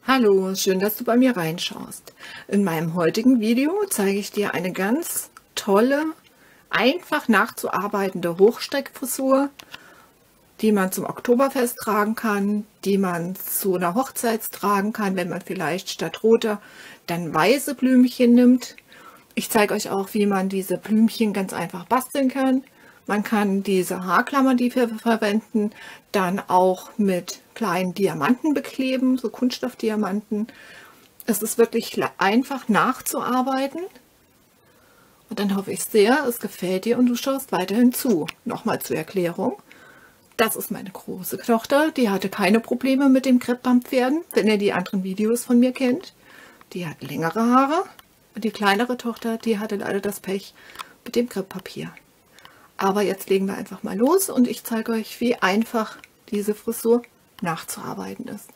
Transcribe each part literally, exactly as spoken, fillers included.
Hallo, schön, dass du bei mir reinschaust. In meinem heutigen Video zeige ich dir eine ganz tolle, einfach nachzuarbeitende Hochsteckfrisur, die man zum Oktoberfest tragen kann, die man zu einer Hochzeit tragen kann, wenn man vielleicht statt roter dann weiße Blümchen nimmt. Ich zeige euch auch, wie man diese Blümchen ganz einfach basteln kann. Man kann diese Haarklammern, die wir verwenden, dann auch mit kleinen Diamanten bekleben, so Kunststoffdiamanten. Es ist wirklich einfach nachzuarbeiten. Und dann hoffe ich sehr, es gefällt dir und du schaust weiterhin zu. Nochmal zur Erklärung. Das ist meine große Tochter, die hatte keine Probleme mit dem Kreppbandpferden, wenn ihr die anderen Videos von mir kennt. Die hat längere Haare. Und die kleinere Tochter, die hatte leider das Pech mit dem Krepppapier. Aber jetzt legen wir einfach mal los und ich zeige euch, wie einfach diese Frisur nachzuarbeiten ist.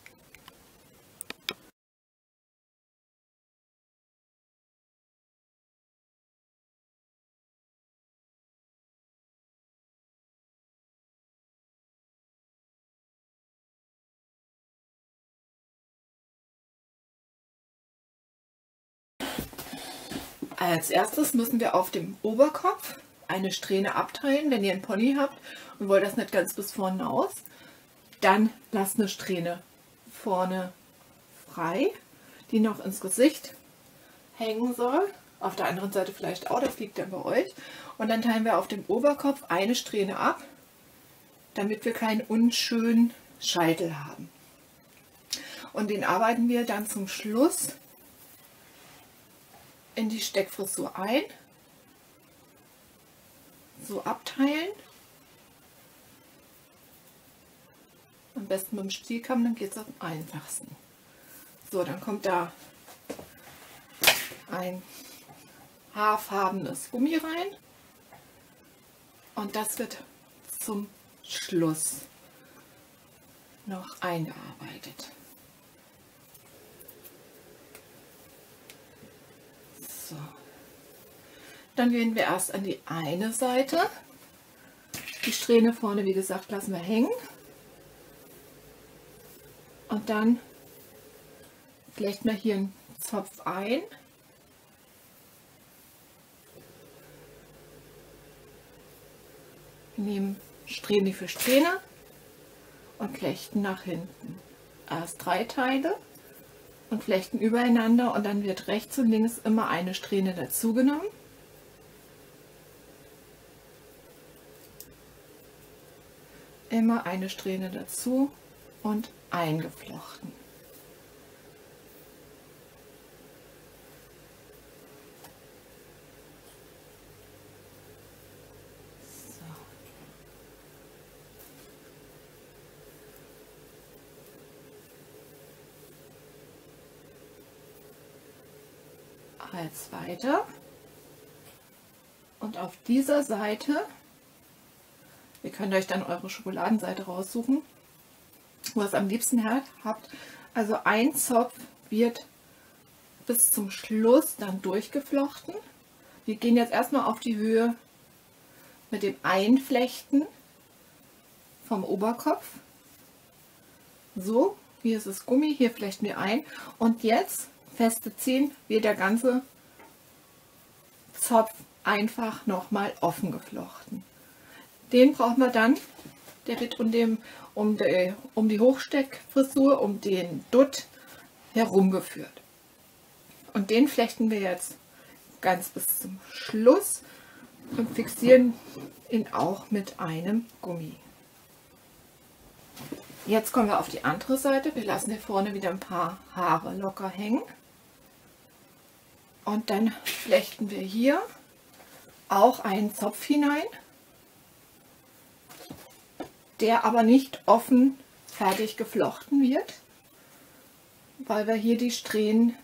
Als erstes müssen wir auf dem Oberkopf eine Strähne abteilen. Wenn ihr einen Pony habt und wollt das nicht ganz bis vorne aus, dann lasst eine Strähne vorne frei, die noch ins Gesicht hängen soll. Auf der anderen Seite vielleicht auch, das liegt dann bei euch. Und dann teilen wir auf dem Oberkopf eine Strähne ab, damit wir keinen unschönen Scheitel haben. Und den arbeiten wir dann zum Schluss in die Steckfrisur ein, so abteilen, am besten mit dem Stielkamm, dann geht es am einfachsten. So, dann kommt da ein haarfarbenes Gummi rein und das wird zum Schluss noch eingearbeitet. So. Dann gehen wir erst an die eine Seite. Die Strähne vorne, wie gesagt, lassen wir hängen. Und dann flechten wir hier einen Zopf ein. Wir nehmen Strähne für Strähne und flechten nach hinten. Erst drei Teile und flechten übereinander und dann wird rechts und links immer eine Strähne dazu genommen. Immer eine Strähne dazu und eingeflochten. So. Als weiter und auf dieser Seite, ihr könnt euch dann eure Schokoladenseite raussuchen, wo ihr es am liebsten habt. Also ein Zopf wird bis zum Schluss dann durchgeflochten. Wir gehen jetzt erstmal auf die Höhe mit dem Einflechten vom Oberkopf. So, hier ist das Gummi, hier flechten wir ein und jetzt feste ziehen, wird der ganze Zopf einfach nochmal offen geflochten. Den brauchen wir dann, der wird um, dem, um, die, um die Hochsteckfrisur, um den Dutt herumgeführt. Und den flechten wir jetzt ganz bis zum Schluss und fixieren ihn auch mit einem Gummi. Jetzt kommen wir auf die andere Seite. Wir lassen hier vorne wieder ein paar Haare locker hängen. Und dann flechten wir hier auch einen Zopf hinein, der aber nicht offen fertig geflochten wird, weil wir hier die Strähnen,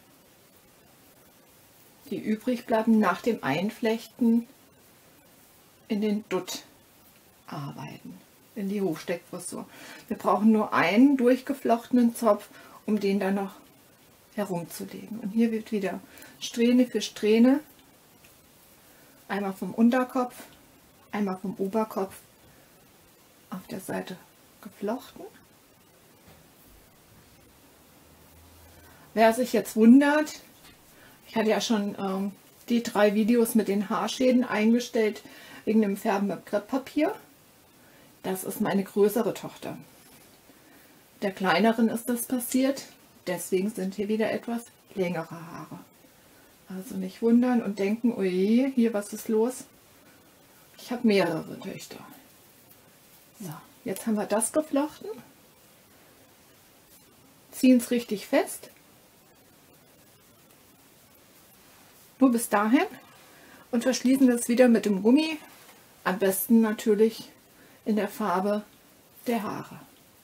die übrig bleiben, nach dem Einflechten in den Dutt arbeiten, in die Hochsteckfrisur. Wir brauchen nur einen durchgeflochtenen Zopf, um den dann noch herumzulegen. Und hier wird wieder Strähne für Strähne, einmal vom Unterkopf, einmal vom Oberkopf auf der Seite geflochten. Wer sich jetzt wundert, ich hatte ja schon ähm, die drei Videos mit den Haarschäden eingestellt wegen dem Färben mit Krepppapier. Das ist meine größere Tochter. Der kleineren ist das passiert, deswegen sind hier wieder etwas längere Haare. Also nicht wundern und denken, oje, hier, was ist los? Ich habe mehrere Töchter. So, jetzt haben wir das geflochten. Ziehen es richtig fest. Nur bis dahin. Und verschließen das wieder mit dem Gummi. Am besten natürlich in der Farbe der Haare.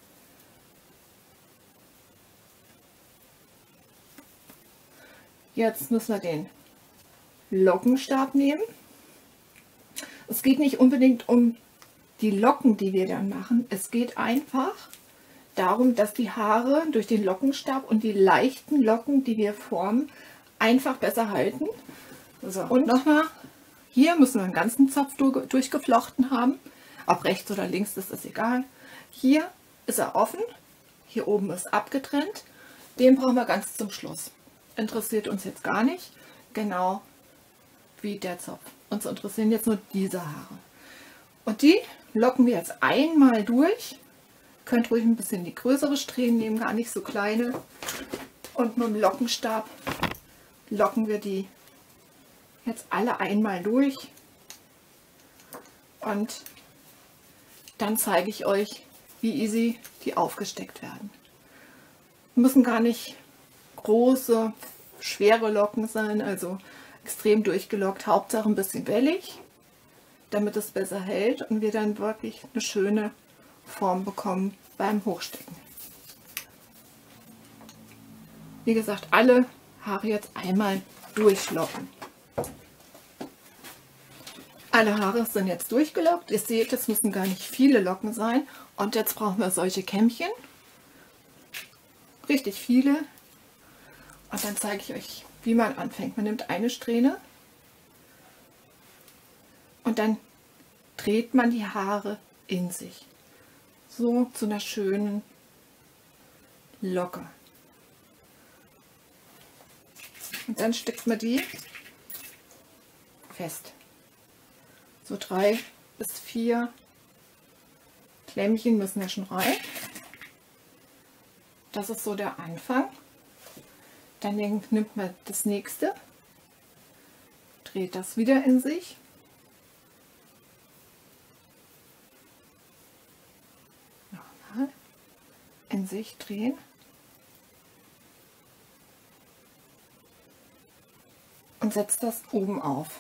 Jetzt müssen wir den Lockenstab nehmen. Es geht nicht unbedingt um die Locken, die wir dann machen. Es geht einfach darum, dass die Haare durch den Lockenstab und die leichten Locken, die wir formen, einfach besser halten. So, und nochmal, hier müssen wir einen ganzen Zopf durchgeflochten haben. Ob rechts oder links, das ist egal. Hier ist er offen, hier oben ist abgetrennt. Den brauchen wir ganz zum Schluss. Interessiert uns jetzt gar nicht, genau wie der Zopf. Uns interessieren jetzt nur diese Haare. Und die locken wir jetzt einmal durch. Könnt ruhig ein bisschen die größere Strähnen nehmen, gar nicht so kleine. Und mit dem Lockenstab locken wir die jetzt alle einmal durch. Und dann zeige ich euch, wie easy die aufgesteckt werden. Müssen gar nicht große, schwere Locken sein, also extrem durchgelockt. Hauptsache ein bisschen wellig, damit es besser hält und wir dann wirklich eine schöne Form bekommen beim Hochstecken. Wie gesagt, alle Haare jetzt einmal durchlocken. Alle Haare sind jetzt durchgelockt. Ihr seht, es müssen gar nicht viele Locken sein. Und jetzt brauchen wir solche Kämmchen. Richtig viele. Und dann zeige ich euch, wie man anfängt. Man nimmt eine Strähne und dann dreht man die Haare in sich. So zu einer schönen Locke. Und dann steckt man die fest. So drei bis vier Klämmchen müssen ja schon rein. Das ist so der Anfang. Dann nimmt man das nächste, dreht das wieder in sich. Nochmal in sich drehen. Und setzt das oben auf.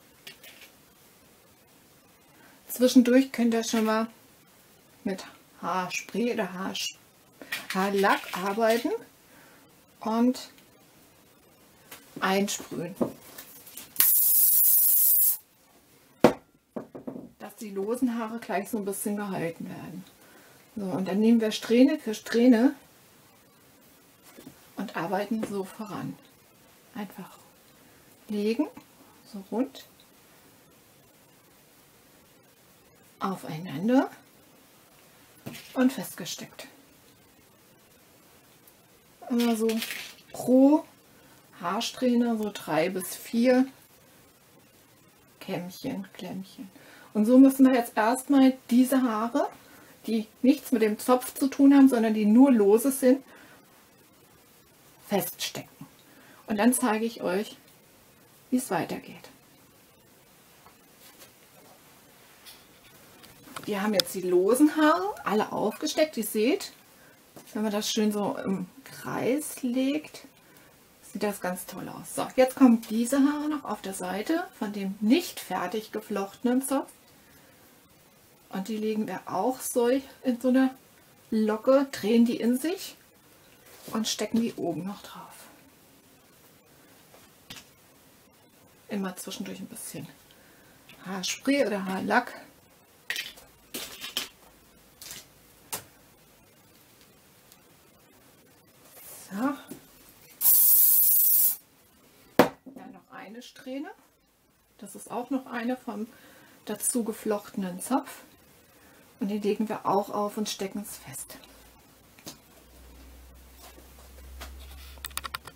Zwischendurch könnt ihr schon mal mit Haarspray oder Haarsch- Haarlack arbeiten und einsprühen, dass die losen Haare gleich so ein bisschen gehalten werden. So, und dann nehmen wir Strähne für Strähne und arbeiten so voran. Einfach legen, so rund aufeinander und festgesteckt. Immer so pro Haarsträhne so drei bis vier Kämmchen, Klämmchen. Und so müssen wir jetzt erstmal diese Haare, die nichts mit dem Zopf zu tun haben, sondern die nur lose sind, feststecken. Und dann zeige ich euch, wie es weitergeht. Wir haben jetzt die losen Haare alle aufgesteckt. Ihr seht, wenn man das schön so im Kreis legt, sieht das ganz toll aus. So, jetzt kommen diese Haare noch auf der Seite von dem nicht fertig geflochtenen Zopf. Und die legen wir auch so in so eine Locke, drehen die in sich und stecken die oben noch drauf. Immer zwischendurch ein bisschen Haarspray oder Haarlack. So. Dann noch eine Strähne. Das ist auch noch eine vom dazu geflochtenen Zopf. Und die legen wir auch auf und stecken es fest.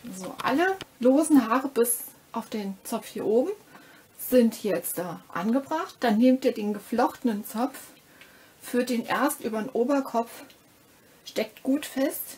So, alle losen Haare bis auf den Zopf hier oben sind jetzt da angebracht. Dann nehmt ihr den geflochtenen Zopf, führt ihn erst über den Oberkopf, steckt gut fest.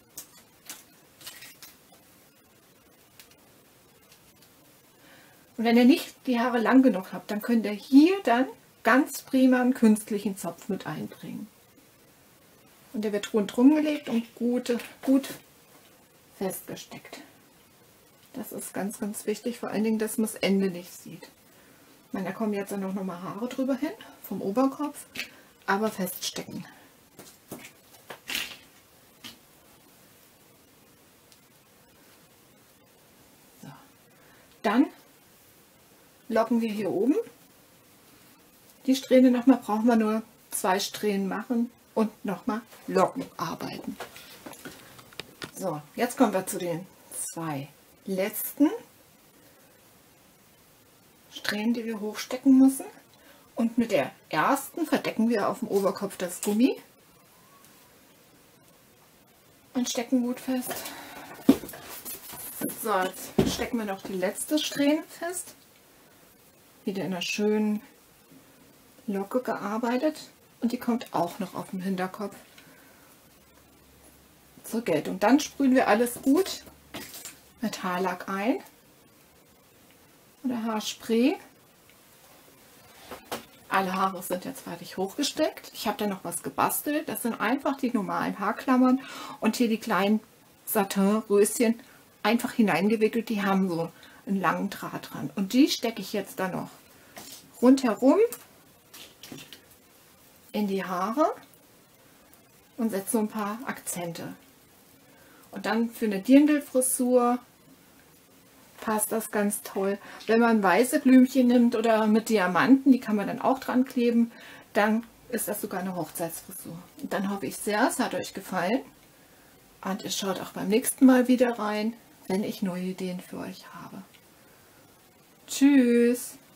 Und wenn ihr nicht die Haare lang genug habt, dann könnt ihr hier dann ganz prima einen künstlichen Zopf mit einbringen. Und der wird rundherum gelegt und gut, gut festgesteckt. Das ist ganz, ganz wichtig, vor allen Dingen, dass man das Ende nicht sieht. Ich meine, da kommen jetzt dann noch mal Haare drüber hin, vom Oberkopf, aber feststecken. So. Dann locken wir hier oben. Die Strähne nochmal, brauchen wir nur zwei Strähnen machen und nochmal locken arbeiten. So, jetzt kommen wir zu den zwei letzten Strähnen, die wir hochstecken müssen. Und mit der ersten verdecken wir auf dem Oberkopf das Gummi und stecken gut fest. So, jetzt stecken wir noch die letzte Strähne fest. Wieder in einer schönen Locke gearbeitet und die kommt auch noch auf dem Hinterkopf zur Geltung. Dann sprühen wir alles gut mit Haarlack ein oder Haarspray. Alle Haare sind jetzt fertig hochgesteckt. Ich habe da noch was gebastelt. Das sind einfach die normalen Haarklammern und hier die kleinen Satin-Röschen einfach hineingewickelt. Die haben so einen langen Draht dran und die stecke ich jetzt dann noch rundherum in die Haare und setze so ein paar Akzente. Und dann für eine Dirndl-Frisur passt das ganz toll. Wenn man weiße Blümchen nimmt oder mit Diamanten, die kann man dann auch dran kleben, dann ist das sogar eine Hochzeitsfrisur. Und dann hoffe ich sehr, es hat euch gefallen und ihr schaut auch beim nächsten Mal wieder rein, wenn ich neue Ideen für euch habe. Tschüss!